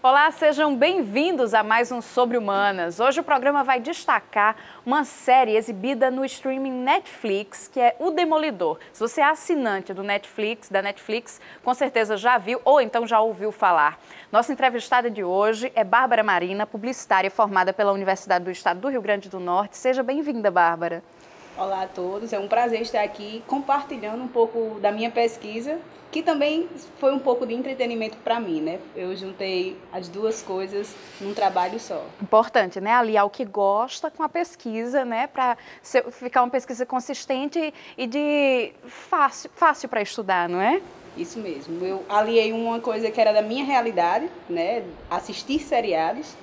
Olá, sejam bem-vindos a mais um Sobre Humanas. Hoje o programa vai destacar uma série exibida no streaming Netflix, que é O Demolidor. Se você é assinante da Netflix, com certeza já viu ou então já ouviu falar. Nossa entrevistada de hoje é Bárbara Marina, publicitária formada pela Universidade do Estado do Rio Grande do Norte. Seja bem-vinda, Bárbara. Olá a todos, é um prazer estar aqui compartilhando um pouco da minha pesquisa, que também foi um pouco de entretenimento para mim, né? Eu juntei as duas coisas num trabalho só. Importante, né? Aliar o que gosta com a pesquisa, né? Para ficar uma pesquisa consistente e de fácil para estudar, não é? Isso mesmo. Eu aliei uma coisa que era da minha realidade, né? Assistir seriados,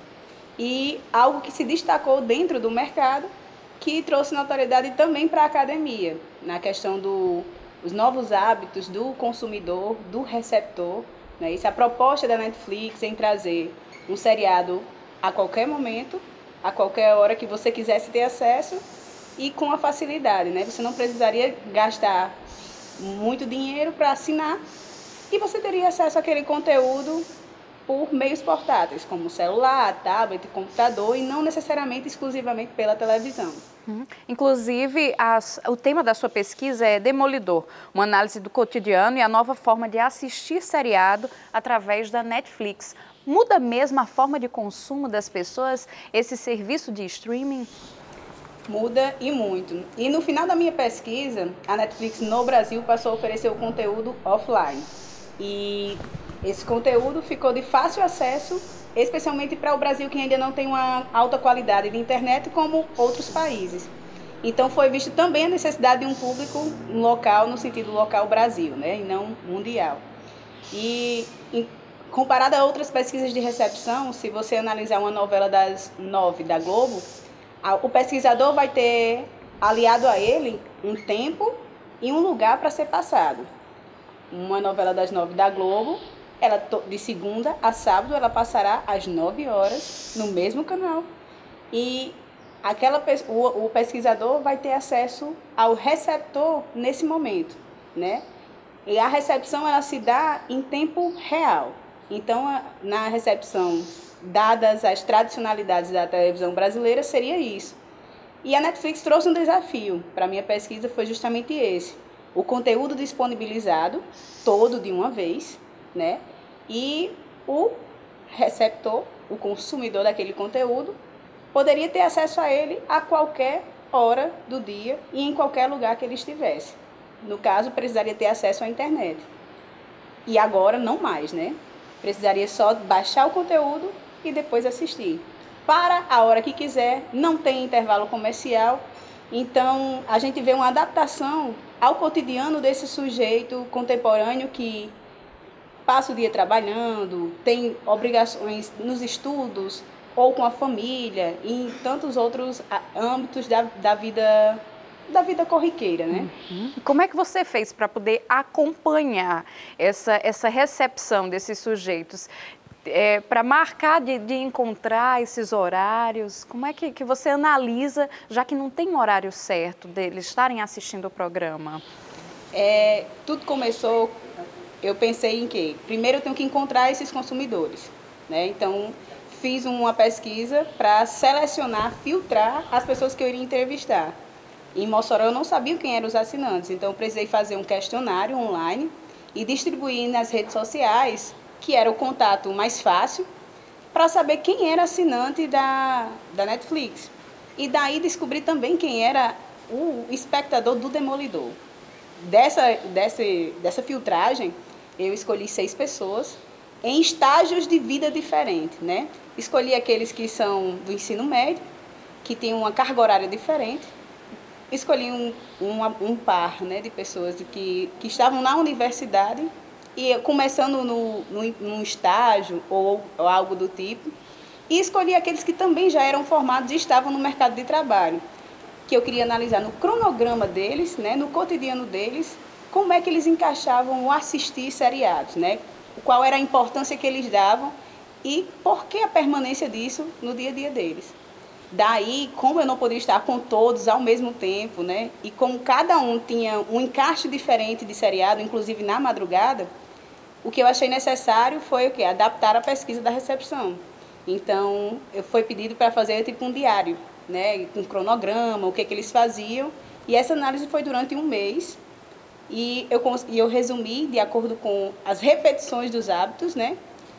e algo que se destacou dentro do mercado, que trouxe notoriedade também para a academia, na questão dos novos hábitos do consumidor, do receptor. Né? Isso é a proposta da Netflix em trazer um seriado a qualquer momento, a qualquer hora que você quisesse ter acesso e com a facilidade. Né? Você não precisaria gastar muito dinheiro para assinar e você teria acesso àquele conteúdo por meios portáteis, como celular, tablet, computador, e não necessariamente exclusivamente pela televisão. Inclusive, o tema da sua pesquisa é Demolidor, uma análise do cotidiano e a nova forma de assistir seriado através da Netflix. Muda mesmo a forma de consumo das pessoas esse serviço de streaming? Muda e muito. E no final da minha pesquisa, a Netflix no Brasil passou a oferecer o conteúdo offline. E esse conteúdo ficou de fácil acesso, especialmente para o Brasil, que ainda não tem uma alta qualidade de internet como outros países. Então foi visto também a necessidade de um público local, no sentido local Brasil, né, e não mundial. E comparado a outras pesquisas de recepção, se você analisar uma novela das 9 da Globo, o pesquisador vai ter aliado a ele um tempo e um lugar para ser passado. Uma novela das 9 da Globo, ela de segunda a sábado, ela passará às 9 horas no mesmo canal. E o pesquisador vai ter acesso ao receptor nesse momento, né? E a recepção, ela se dá em tempo real. Então, na recepção, dadas as tradicionalidades da televisão brasileira, seria isso. E a Netflix trouxe um desafio para a minha pesquisa, foi justamente esse. O conteúdo disponibilizado, todo de uma vez, né? E o receptor, o consumidor daquele conteúdo, poderia ter acesso a ele a qualquer hora do dia e em qualquer lugar que ele estivesse. No caso, precisaria ter acesso à internet. E agora, não mais, né? Precisaria só baixar o conteúdo e depois assistir. Para a hora que quiser, não tem intervalo comercial. Então, a gente vê uma adaptação ao cotidiano desse sujeito contemporâneo que passa o dia trabalhando, tem obrigações nos estudos ou com a família e em tantos outros âmbitos da vida corriqueira, né? Como é que você fez para poder acompanhar essa recepção desses sujeitos? Para marcar de encontrar esses horários, como é que você analisa, já que não tem horário certo deles estarem assistindo o programa? Tudo começou, eu pensei em que primeiro eu tenho que encontrar esses consumidores, né? Então fiz uma pesquisa para selecionar, filtrar as pessoas que eu iria entrevistar. Em Mossoró eu não sabia quem eram os assinantes, então eu precisei fazer um questionário online e distribuir nas redes sociais, que era o contato mais fácil, para saber quem era assinante da Netflix. E daí descobri também quem era o espectador do Demolidor. Dessa filtragem, eu escolhi 6 pessoas em estágios de vida diferentes, né? Escolhi aqueles que são do ensino médio, que têm uma carga horária diferente. Escolhi um par, né, de pessoas que estavam na universidade e começando num estágio ou algo do tipo. E escolhi aqueles que também já eram formados e estavam no mercado de trabalho, que eu queria analisar no cronograma deles, né, no cotidiano deles, como é que eles encaixavam o assistir seriados, né? Qual era a importância que eles davam e por que a permanência disso no dia a dia deles. Daí, como eu não podia estar com todos ao mesmo tempo, né? E como cada um tinha um encaixe diferente de seriado, inclusive na madrugada, O que eu achei necessário foi o quê? Adaptar a pesquisa da recepção. Então, foi pedido para fazer tipo um diário, né? Um cronograma, o que eles faziam. E essa análise foi durante um mês. E eu resumi, de acordo com as repetições dos hábitos, né?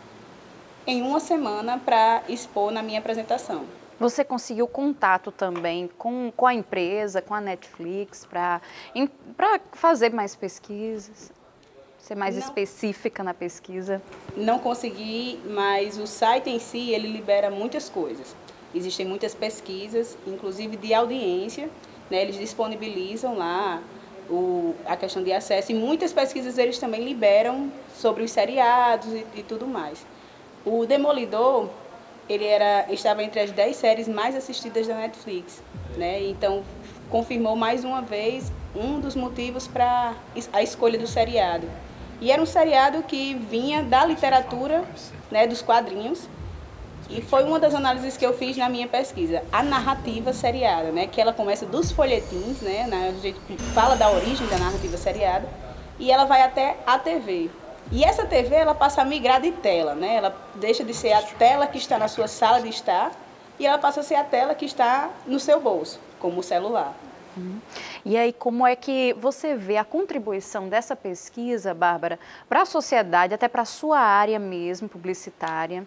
Em uma semana para expor na minha apresentação. Você conseguiu contato também com a empresa, com a Netflix, para fazer mais pesquisas, ser mais específica na pesquisa? Não consegui, mas o site em si, ele libera muitas coisas. Existem muitas pesquisas, inclusive de audiência, né? Eles disponibilizam lá a questão de acesso, e muitas pesquisas eles também liberam sobre os seriados e tudo mais. O Demolidor, ele estava entre as 10 séries mais assistidas da Netflix, né? Então, confirmou mais uma vez um dos motivos para a escolha do seriado. E era um seriado que vinha da literatura, né, dos quadrinhos, e foi uma das análises que eu fiz na minha pesquisa. A narrativa seriada, né, que ela começa dos folhetins, né, a gente fala da origem da narrativa seriada, e ela vai até a TV. E essa TV, ela passa a migrar de tela, né? Ela deixa de ser a tela que está na sua sala de estar e ela passa a ser a tela que está no seu bolso, como o celular. E aí, como é que você vê a contribuição dessa pesquisa, Bárbara, para a sociedade, até para a sua área mesmo, publicitária?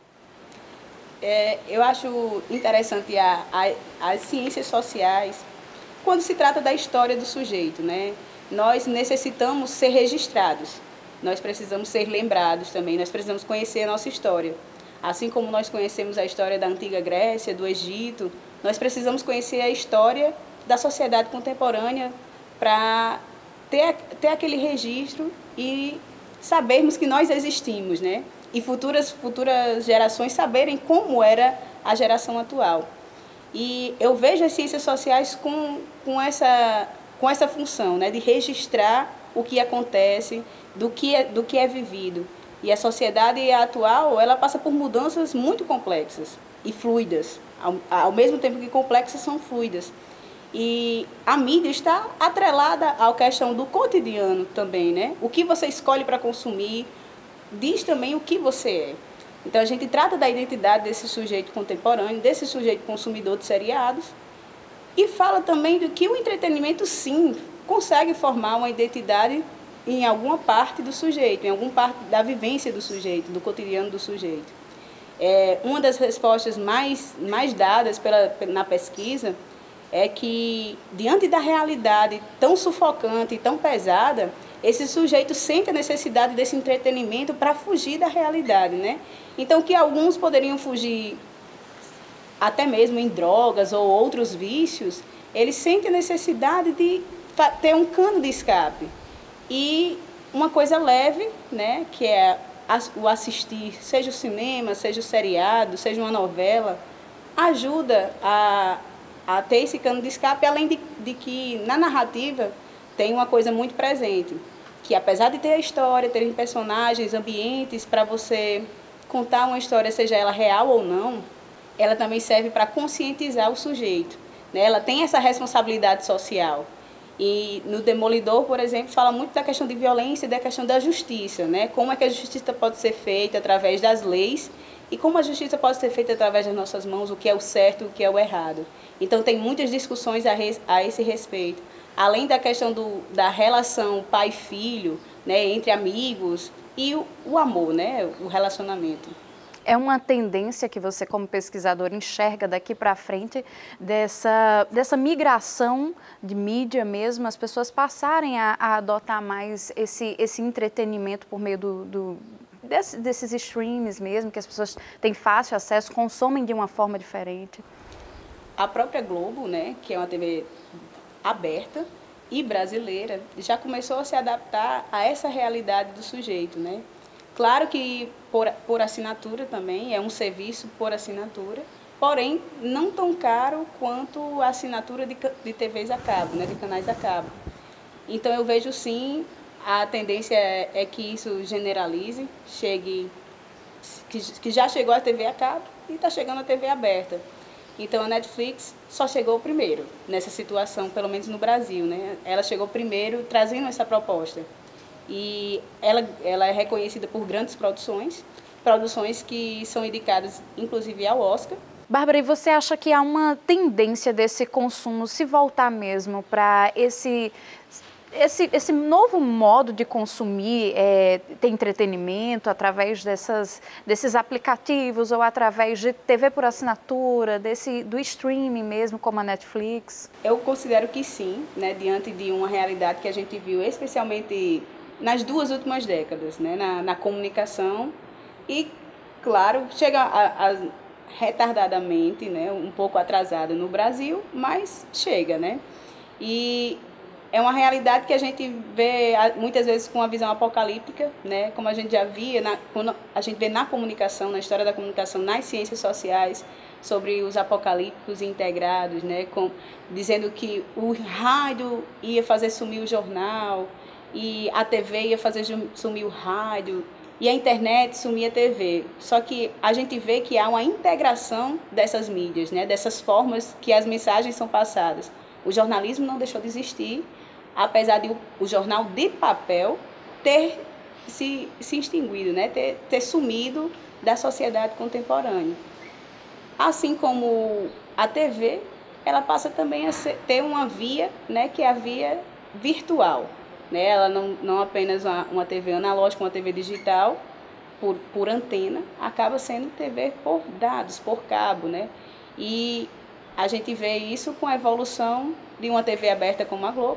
Eu acho interessante as ciências sociais, quando se trata da história do sujeito, né? Nós necessitamos ser registrados. Nós precisamos ser lembrados também, nós precisamos conhecer a nossa história. Assim como nós conhecemos a história da antiga Grécia, do Egito, nós precisamos conhecer a história da sociedade contemporânea para ter aquele registro e sabermos que nós existimos, né? E futuras gerações saberem como era a geração atual. E eu vejo as ciências sociais com essa função, né? De registrar o que acontece, do que é vivido. E a sociedade atual, ela passa por mudanças muito complexas e fluidas. Ao mesmo tempo que complexas, são fluidas. E a mídia está atrelada à questão do cotidiano também, né? O que você escolhe para consumir diz também o que você é. Então, a gente trata da identidade desse sujeito contemporâneo, desse sujeito consumidor de seriados, e fala também do que o entretenimento, sim, consegue formar uma identidade em alguma parte do sujeito, em alguma parte da vivência do sujeito, do cotidiano do sujeito. Uma das respostas mais dadas na pesquisa é que, diante da realidade tão sufocante e tão pesada, esse sujeito sente a necessidade desse entretenimento para fugir da realidade, né? Então, que alguns poderiam fugir até mesmo em drogas ou outros vícios, eles sentem a necessidade de ter um cano de escape. E uma coisa leve, né, que é o assistir, seja o cinema, seja o seriado, seja uma novela, ajuda a ter esse cano de escape, além de que na narrativa tem uma coisa muito presente, que apesar de ter a história, terem personagens, ambientes para você contar uma história, seja ela real ou não, ela também serve para conscientizar o sujeito, né? Ela tem essa responsabilidade social. E no Demolidor, por exemplo, fala muito da questão de violência e da questão da justiça, né? Como é que a justiça pode ser feita através das leis e como a justiça pode ser feita através das nossas mãos, o que é o certo e o que é o errado. Então, tem muitas discussões a esse respeito. Além da questão da relação pai-filho, né, entre amigos e o amor, né, o relacionamento. É uma tendência que você, como pesquisador, enxerga daqui para frente dessa migração de mídia mesmo, as pessoas passarem a adotar mais esse entretenimento por meio desses streams mesmo, que as pessoas têm fácil acesso, consomem de uma forma diferente? A própria Globo, né, que é uma TV aberta e brasileira, já começou a se adaptar a essa realidade do sujeito, né? Claro que por assinatura também, é um serviço por assinatura, porém não tão caro quanto a assinatura de TVs a cabo, né, de canais a cabo. Então eu vejo sim, a tendência é que isso generalize, que já chegou a TV a cabo e está chegando a TV aberta. Então a Netflix só chegou primeiro nessa situação, pelo menos no Brasil, né? Ela chegou primeiro trazendo essa proposta. E ela é reconhecida por grandes produções que são indicadas inclusive ao Oscar. Bárbara, e você acha que há uma tendência desse consumo se voltar mesmo para esse novo modo de consumir, ter entretenimento através desses aplicativos ou através de TV por assinatura, do streaming mesmo, como a Netflix? Eu considero que sim, né, diante de uma realidade que a gente viu especialmente nas 2 últimas décadas, né, na comunicação e, claro, chega retardadamente, né, um pouco atrasada no Brasil, mas chega, né? E é uma realidade que a gente vê muitas vezes com uma visão apocalíptica, né? Como a gente já via, quando a gente vê na comunicação, na história da comunicação, nas ciências sociais, sobre os apocalípticos integrados, né? Dizendo que o rádio ia fazer sumir o jornal e a TV ia fazer sumir o rádio e a internet sumir a TV. Só que a gente vê que há uma integração dessas mídias, né? Dessas formas que as mensagens são passadas. O jornalismo não deixou de existir, apesar de o jornal de papel ter se extinguido, né? ter sumido da sociedade contemporânea. Assim como a TV, ela passa também a ter uma via, né? Que é a via virtual. Né? Ela não apenas uma TV analógica, uma TV digital, por antena, acaba sendo TV por dados, por cabo. Né? E a gente vê isso com a evolução de uma TV aberta como a Globo,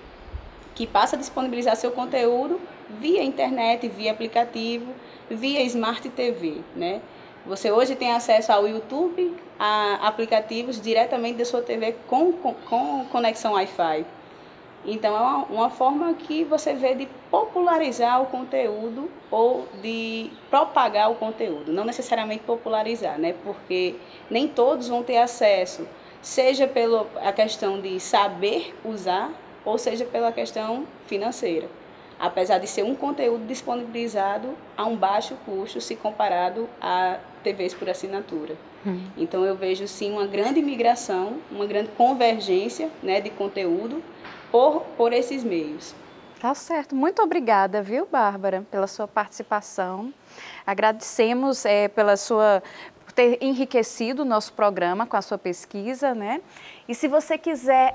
que passa a disponibilizar seu conteúdo via internet, via aplicativo, via Smart TV. Né? Você hoje tem acesso ao YouTube, a aplicativos diretamente da sua TV com conexão Wi-Fi. Então, é uma forma que você vê de popularizar o conteúdo ou de propagar o conteúdo, não necessariamente popularizar, né? Porque nem todos vão ter acesso, seja pela questão de saber usar ou seja pela questão financeira, apesar de ser um conteúdo disponibilizado a um baixo custo se comparado a TVs por assinatura. Então, eu vejo sim uma grande migração, uma grande convergência, né, de conteúdo por esses meios. Tá certo. Muito obrigada, viu, Bárbara, pela sua participação. Agradecemos por ter enriquecido o nosso programa com a sua pesquisa, né? E se você quiser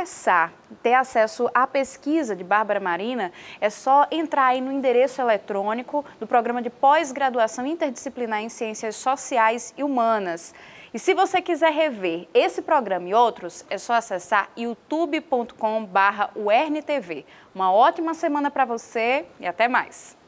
ter acesso à pesquisa de Bárbara Marina, é só entrar aí no endereço eletrônico do Programa de Pós-Graduação Interdisciplinar em Ciências Sociais e Humanas. E se você quiser rever esse programa e outros, é só acessar youtube.com/UERN-TV. Uma ótima semana para você e até mais!